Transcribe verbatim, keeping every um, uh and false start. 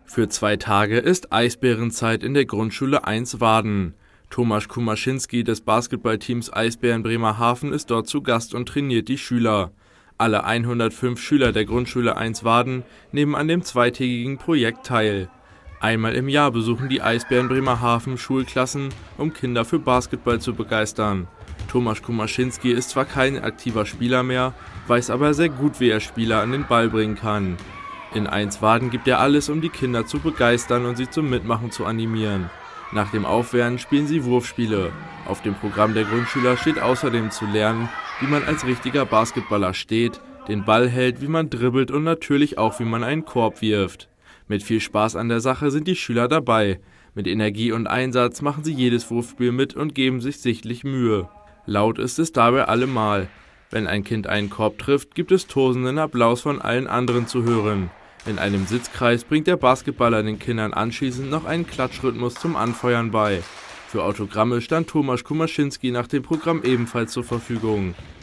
Für zwei Tage ist Eisbärenzeit in der Grundschule eins Waden. Tomasz Kumaschinski des Basketballteams Eisbären Bremerhaven ist dort zu Gast und trainiert die Schüler. Alle hundertfünf Schüler der Grundschule eins Waden nehmen an dem zweitägigen Projekt teil. Einmal im Jahr besuchen die Eisbären Bremerhaven Schulklassen, um Kinder für Basketball zu begeistern. Tomasz Kumaschinski ist zwar kein aktiver Spieler mehr, weiß aber sehr gut, wie er Spieler an den Ball bringen kann. In eins Waden gibt er alles, um die Kinder zu begeistern und sie zum Mitmachen zu animieren. Nach dem Aufwärmen spielen sie Wurfspiele. Auf dem Programm der Grundschüler steht außerdem zu lernen, wie man als richtiger Basketballer steht, den Ball hält, wie man dribbelt und natürlich auch, wie man einen Korb wirft. Mit viel Spaß an der Sache sind die Schüler dabei. Mit Energie und Einsatz machen sie jedes Wurfspiel mit und geben sich sichtlich Mühe. Laut ist es dabei allemal. Wenn ein Kind einen Korb trifft, gibt es tosenden Applaus von allen anderen zu hören. In einem Sitzkreis bringt der Basketballer den Kindern anschließend noch einen Klatschrhythmus zum Anfeuern bei. Für Autogramme stand Tomasz Kumaschinski nach dem Programm ebenfalls zur Verfügung.